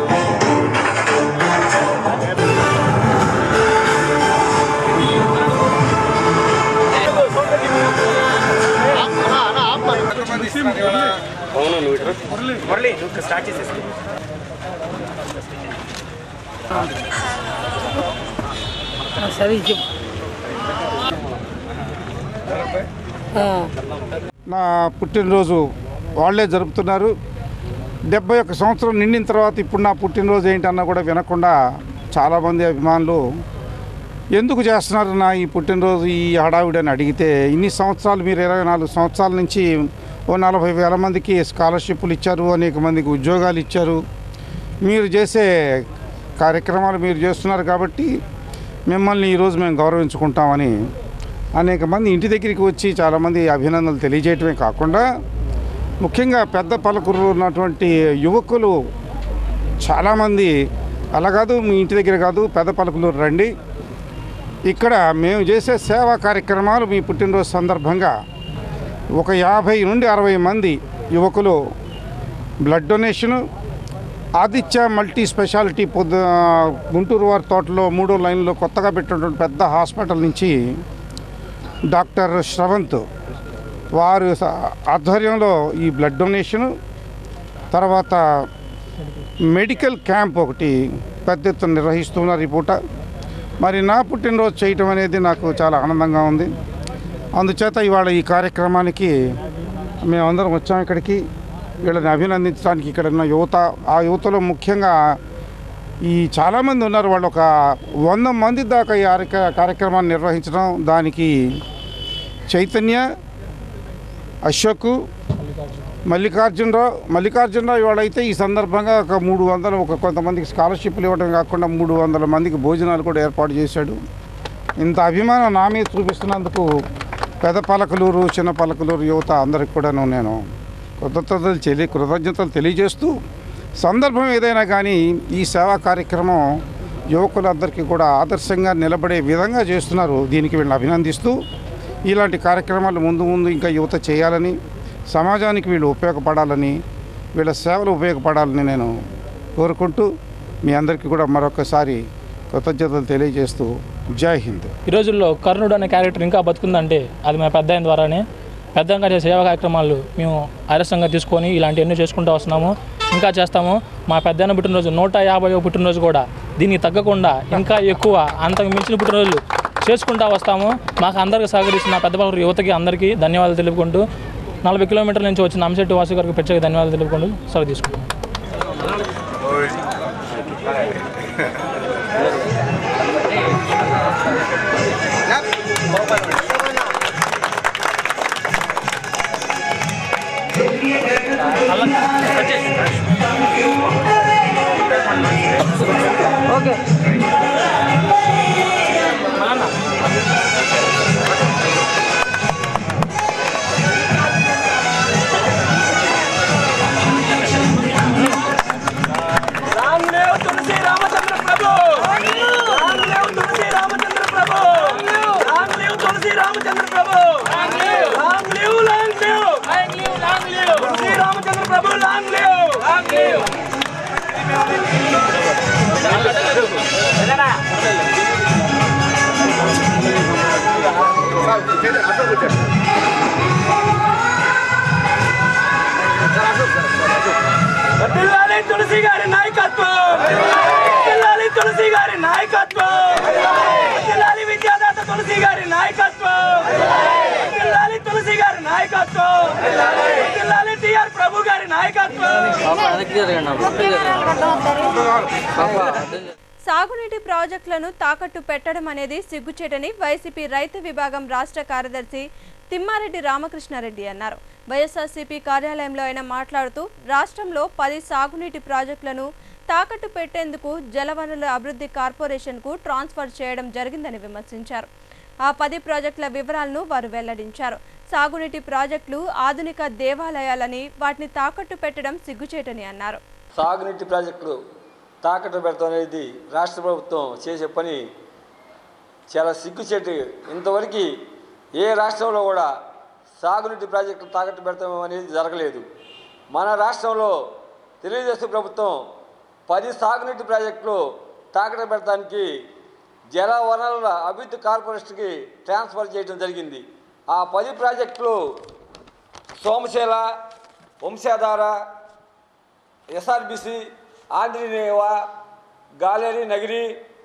నా పుట్టినరోజు వాళ్ళే జరుపుతున్నారు. డెబ్బై ఒక్క సంవత్సరం నిండిన తర్వాత ఇప్పుడు నా పుట్టినరోజు ఏంటన్నా కూడా వినకుండా చాలామంది అభిమానులు ఎందుకు చేస్తున్నారు నా ఈ పుట్టినరోజు ఈ హడావిడి అని అడిగితే, ఇన్ని సంవత్సరాలు మీరు ఇరవై నాలుగు సంవత్సరాల నుంచి ఓ నలభై వేల మందికి స్కాలర్షిప్లు ఇచ్చారు, అనేక మందికి ఉద్యోగాలు ఇచ్చారు, మీరు చేసే కార్యక్రమాలు మీరు చేస్తున్నారు కాబట్టి మిమ్మల్ని ఈరోజు మేము గౌరవించుకుంటామని అనేక మంది ఇంటి దగ్గరికి వచ్చి చాలామంది అభినందనలు తెలియజేయటమే కాకుండా ముఖ్యంగా పెద్ద పలకూరులో ఉన్నటువంటి యువకులు చాలామంది అలా కాదు, మీ ఇంటి దగ్గర కాదు, పెద్ద పలకూరు రండి, ఇక్కడ మేము చేసే సేవా కార్యక్రమాలు మీ పుట్టినరోజు సందర్భంగా ఒక యాభై నుండి అరవై మంది యువకులు blood donation, Aditya multi speciality పొద్దు గుంటూరు వారి తోటలో మూడో లైన్లో కొత్తగా పెట్టినటువంటి పెద్ద హాస్పిటల్ నుంచి డాక్టర్ శ్రవంత్ వారు ఆధ్వర్యంలో ఈ బ్లడ్ డొనేషను, తర్వాత మెడికల్ క్యాంప్ ఒకటి పెద్ద ఎత్తున నిర్వహిస్తున్నారు ఈ పూట. మరి నా పుట్టినరోజు చేయటం అనేది నాకు చాలా ఆనందంగా ఉంది. అందుచేత ఇవాళ ఈ కార్యక్రమానికి మేమందరం వచ్చాం ఇక్కడికి, వీళ్ళని అభినందించడానికి. ఇక్కడ ఉన్న యువత, ఆ యువతలో ముఖ్యంగా ఈ చాలామంది ఉన్నారు, వాళ్ళు ఒక వంద మంది దాకా ఈ కార్యక్రమాన్ని నిర్వహించడం, దానికి చైతన్య, అశోక్, మల్లికార్జునరావు మల్లికార్జునరావు ఇవాళైతే ఈ సందర్భంగా ఒక మూడు వందల ఒక కొంతమందికి స్కాలర్షిప్లు ఇవ్వడం కాకుండా మూడు వందల మందికి భోజనాలు కూడా ఏర్పాటు చేశాడు. ఇంత అభిమానం నా మీద చూపిస్తున్నందుకు పెద్ద పలకలూరు, చిన్న పలకలూరు యువత అందరికి కూడాను నేను కృతజ్ఞతలు తెలియ కృతజ్ఞతలు తెలియజేస్తూ, సందర్భం ఏదైనా కానీ ఈ సేవా కార్యక్రమం యువకులందరికీ కూడా ఆదర్శంగా నిలబడే విధంగా చేస్తున్నారు. దీనికి వీళ్ళని అభినందిస్తూ ఇలాంటి కార్యక్రమాలు ముందు ముందు ఇంకా యువత చేయాలని, సమాజానికి వీళ్ళు ఉపయోగపడాలని, వీళ్ళ సేవలు ఉపయోగపడాలని నేను కోరుకుంటూ మీ అందరికీ కూడా మరొకసారి కృతజ్ఞతలు తెలియజేస్తూ జై హింద్. ఈ రోజుల్లో కర్ణుడు అనే క్యారెక్టర్ ఇంకా బతుకుందంటే అది మా పెద్ద ఆయన ద్వారానే. పెద్దగా చేసే సేవా కార్యక్రమాలు మేము ఆలస్యంగా తీసుకొని ఇలాంటివన్నీ చేసుకుంటూ వస్తున్నాము. ఇంకా చేస్తాము. మా పెద్దన్న పుట్టినరోజు నూట యాభై పుట్టినరోజు కూడా దీనికి తగ్గకుండా ఇంకా ఎక్కువ అంతకు మించిన పుట్టినరోజులు చేసుకుంటూ వస్తాము. మాకు అందరికీ సహకరిస్తున్న పెద్దపల్లి యువతకి అందరికీ ధన్యవాదాలు తెలుపుకుంటూ నలభై కిలోమీటర్ల నుంచి వచ్చిన అంశెట్టి వాసు గారికి ప్రత్యేక ధన్యవాదాలు తెలుపుకుంటూ సెలవు తీసుకుంటాం. ఓకే తులసి గారి నాయకత్వం, తులసి గారి నాయకత్వం, విద్యాదాత తులసి గారి నాయకత్వం, తులసి గారి నాయకత్వం, టిఆర్ ప్రభు గారి నాయకత్వం. సాగునీటి ప్రాజెక్టులను తాకట్టు పెట్టడం అనేది సిగ్గుచేటని వైసీపీ రైతు విభాగం రాష్ట్ర కార్యదర్శి తిమ్మారెడ్డి రామకృష్ణారెడ్డి అన్నారు. వైఎస్ఆర్సీపీ కార్యాలయంలో ఆయన మాట్లాడుతూ రాష్ట్రంలో పది సాగునీటి ప్రాజెక్టులను తాకట్టు పెట్టేందుకు జలవనరుల అభివృద్ధి కార్పొరేషన్కు ట్రాన్స్ఫర్ చేయడం జరిగిందని విమర్శించారు. ఆ పది ప్రాజెక్టుల వివరాలను వారు వెల్లడించారు. సాగునీటి ప్రాజెక్టులు ఆధునిక దేవాలయాలని వాటిని తాకట్టు పెట్టడం సిగ్గుచేటని అన్నారు. సాగునీటి ప్రాజెక్టులు తాకట్టు పెడతాం అనేది రాష్ట్ర ప్రభుత్వం చేసే పని చాలా సిగ్గుచేటు. ఇంతవరకు ఏ రాష్ట్రంలో కూడా సాగునీటి ప్రాజెక్టులు తాకట్టు పెడతాం అనేది జరగలేదు. మన రాష్ట్రంలో తెలుగుదేశం ప్రభుత్వం పది సాగునీటి ప్రాజెక్టులు తాకట్టు పెడతానికి జల వనరుల అభివృద్ధి కార్పొరేషన్కి ట్రాన్స్ఫర్ చేయడం జరిగింది. ఆ పది ప్రాజెక్టులు సోమశీల, వంశాధార, ఎస్ఆర్బిసి, ఆంధ్రీనేవా, గాలేరి నగిరి,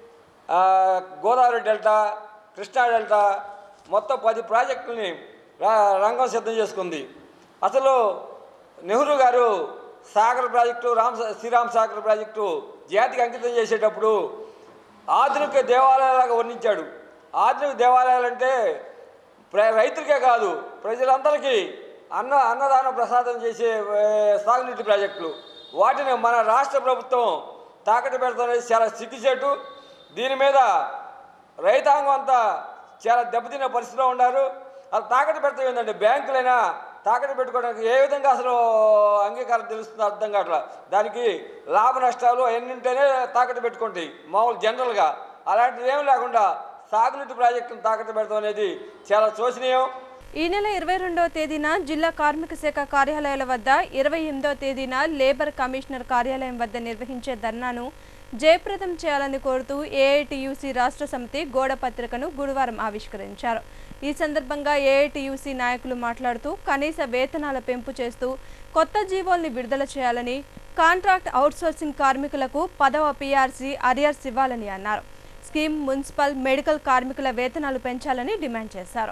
గోదావరి డెల్టా, కృష్ణా డెల్టా మొత్తం పది ప్రాజెక్టులని రంగం సిద్ధం చేసుకుంది. అసలు నెహ్రూ గారు సాగర్ ప్రాజెక్టు, రామ్ శ్రీరామ్ సాగర్ ప్రాజెక్టు జాతికి అంకితం చేసేటప్పుడు ఆధునిక దేవాలయాలుగా వర్ణించాడు. ఆధునిక దేవాలయాలంటే రైతులకే కాదు ప్రజలందరికీ అన్న అన్నదాన ప్రసాదం చేసే సాగునీటి ప్రాజెక్టులు. వాటిని మన రాష్ట్ర ప్రభుత్వం తాకట్టు పెడుతున్నది చాలా సిగ్గుచేటు. దీని మీద రైతాంగం అంతా చాలా దెబ్బతిన్న పరిస్థితిలో ఉన్నారు. అది తాకట్టు పెడతాం ఏంటంటే బ్యాంకులైనా తాకట్టు పెట్టుకోవడానికి ఏ విధంగా అసలు అంగీకారం తెలుస్తుందో అర్థం కావట్లా. దానికి లాభ నష్టాలు అవన్నీ ఉంటేనే తాకట్టు పెట్టుకుంటాయి మామూలు జనరల్గా. అలాంటిది ఏం లేకుండా సాగునీటి ప్రాజెక్టును తాకట్టు పెడతాం అనేది చాలా శోచనీయం. ఈ నెల ఇరవై రెండవ తేదీన జిల్లా కార్మిక శాఖ కార్యాలయాల వద్ద, ఇరవై ఎనిమిదవ తేదీన లేబర్ కమిషనర్ కార్యాలయం వద్ద నిర్వహించే ధర్నాను జయప్రదం చేయాలని కోరుతూ ఏఐటియుసి రాష్ట్ర సమితి గోడ పత్రికను గురువారం ఆవిష్కరించారు. ఈ సందర్భంగా ఏఐటియుసి నాయకులు మాట్లాడుతూ కనీస వేతనాల పెంపు చేస్తూ కొత్త జీవోల్ని విడుదల చేయాలని, కాంట్రాక్ట్ అవుట్సోర్సింగ్ కార్మికులకు పదవ పీఆర్సీ అరియర్స్ ఇవ్వాలని అన్నారు. స్కీమ్, మున్సిపల్, మెడికల్ కార్మికుల వేతనాలు పెంచాలని డిమాండ్ చేశారు.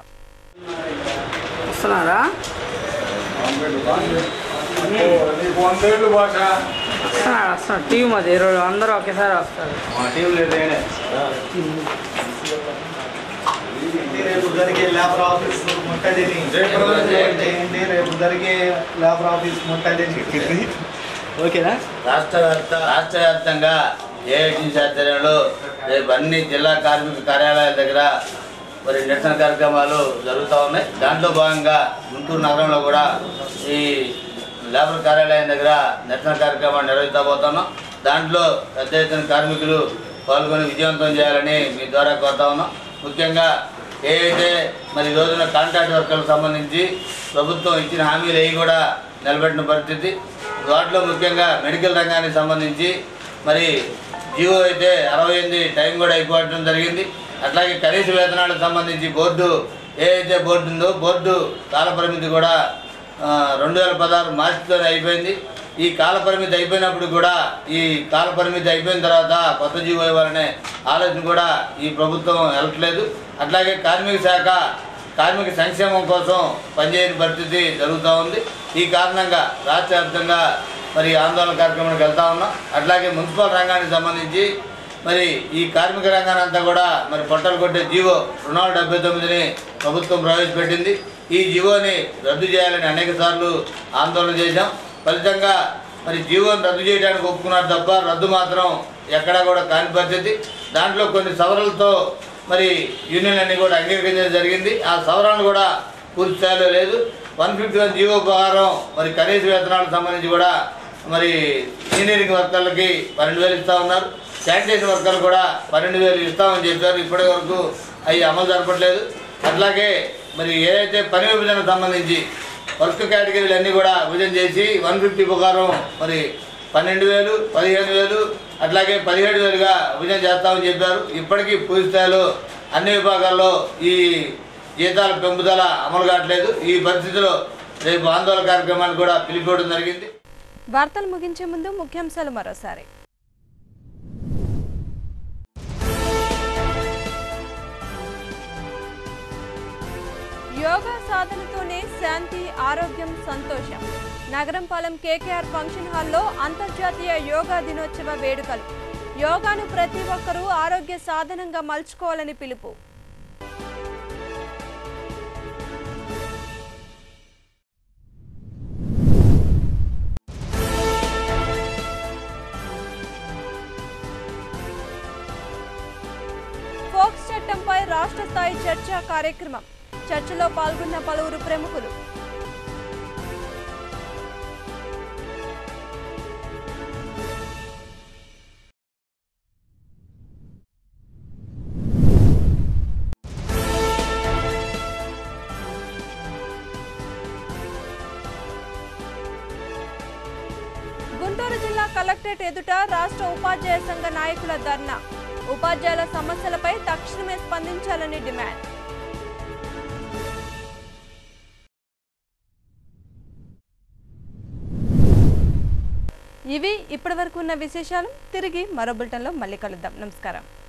వస్తున్నారా వస్తున్నారు వస్తున్నారు టీవీ మాది ఈరోజు అందరూ ఒకేసారి వస్తారు. రేపు జరిగే లేబర్ ఆఫీస్ ముట్టడిని చేయండి. రేపు జరిగే లేబర్ ఆఫీస్ ముట్టడిని ఓకేనా. రాష్ట్ర వ్యాప్త రాష్ట్ర వ్యాప్తంగా ఏఐటీసీ ఆధ్వర్యంలో రేపు అన్ని జిల్లా కార్మిక కార్యాలయాల దగ్గర మరి నిరసన కార్యక్రమాలు జరుగుతూ ఉన్నాయి. దాంట్లో భాగంగా గుంటూరు నగరంలో కూడా ఈ లేబర్ కార్యాలయం దగ్గర నిరసన కార్యక్రమాలు నిర్వహించబోతున్నాం. దాంట్లో పెద్ద ఎత్తున కార్మికులు పాల్గొని విజయవంతం చేయాలని మీ ద్వారా కోరుతా ఉన్నాం. ముఖ్యంగా ఏదైతే మరి ఈ రోజున కాంట్రాక్ట్ వర్కర్లకు సంబంధించి ప్రభుత్వం ఇచ్చిన హామీలు అవి కూడా నిలబెట్టిన పరిస్థితి. వాటిలో ముఖ్యంగా మెడికల్ రంగానికి సంబంధించి మరి జీవో అయితే అరవై ఎనిమిది టైం కూడా అయిపోవడం జరిగింది. అట్లాగే కనీస వేతనాలకు సంబంధించి బోర్డు ఏదైతే బోర్డు ఉందో బోర్డు కాలపరిమితి కూడా రెండు వేల పదహారు మార్చితోనే అయిపోయింది. ఈ కాల పరిమితి అయిపోయినప్పుడు కూడా ఈ కాల పరిమితి అయిపోయిన తర్వాత కొత్త జీవో ఇవ్వాలనే ఆలోచన కూడా ఈ ప్రభుత్వం వెళ్ళట్లేదు. అట్లాగే కార్మిక శాఖ కార్మిక సంక్షేమం కోసం పనిచేయని పరిస్థితి జరుగుతూ ఉంది. ఈ కారణంగా రాష్ట్ర వ్యాప్తంగా మరి ఆందోళన కార్యక్రమానికి వెళ్తా ఉన్నాం. అట్లాగే మున్సిపల్ రంగానికి సంబంధించి మరి ఈ కార్మిక రంగాన్ని అంతా కూడా మరి పొట్టలు కొట్టే జీవో రెండు వందల డెబ్బై తొమ్మిదిని ప్రభుత్వం ప్రవేశపెట్టింది. ఈ జీవోని రద్దు చేయాలని అనేక సార్లు ఆందోళన చేశాం. ఫలితంగా మరి జీవోని రద్దు చేయడానికి ఒప్పుకున్నారు తప్ప రద్దు మాత్రం ఎక్కడా కూడా కాని పరిస్థితి. దాంట్లో కొన్ని సవరణలతో మరి యూనియన్ అన్ని కూడా అంగీకరించడం జరిగింది. ఆ సవరణలు కూడా పూర్తి స్థాయిలో లేదు. వన్ ఫిఫ్టీ వన్ జీవో ప్రకారం మరి కనీస వేతనాలకు సంబంధించి కూడా మరి ఇంజనీరింగ్ వర్కర్లకి పన్నెండు వేలు ఇస్తూ ఉన్నారు. శానిటేషన్ వర్కర్లు కూడా పన్నెండు వేలు ఇస్తామని చెప్పారు. ఇప్పటి వరకు అవి అమలు జరపట్లేదు. అట్లాగే మరి ఏదైతే పని విభజనకు సంబంధించి వర్క్ కేటగిరీలు అన్నీ కూడా విభజన చేసి వన్ ఫిఫ్టీ ప్రకారం మరి పన్నెండు వేలు పదిహేను వేలు అట్లాగే పదిహేడు వేలుగా విభజన చేస్తామని చెప్పారు. ఇప్పటికీ పూర్తి స్థాయిలో అన్ని విభాగాల్లో ఈ జీతాల పెంపుదల అమలు కావట్లేదు. ఈ పరిస్థితిలో రేపు ఆందోళన కార్యక్రమాన్ని కూడా పిలిపివ్వడం జరిగింది. వార్తలు ముగించే ముందు ముఖ్యాంశాలు మరోసారి. యోగా సాధనతోనే శాంతి, ఆరోగ్యం, సంతోషం. నగరంపాలెం కేకేఆర్ ఫంక్షన్ హాల్లో అంతర్జాతీయ యోగా దినోత్సవ వేడుకలు. యోగాను ప్రతి ఒక్కరూ ఆరోగ్య సాధనంగా మలుచుకోవాలని పిలుపు. ఫోక్స్ చట్టంపై రాష్ట్ర స్థాయి చర్చా కార్యక్రమం. చర్చలో పాల్గొన్న పలువురు ప్రముఖులు. గుంటూరు జిల్లా కలెక్టరేట్ ఎదుట రాష్ట్ర ఉపాధ్యాయ సంఘ నాయకుల ధర్నా. ఉపాధ్యాయుల సమస్యలపై తక్షణమే స్పందించాలని డిమాండ్. ఇవి ఇప్పటివరకు ఉన్న విశేషాలు. తిరిగి మరో బులెటిన్లో మళ్ళీ కలుద్దాం. నమస్కారం.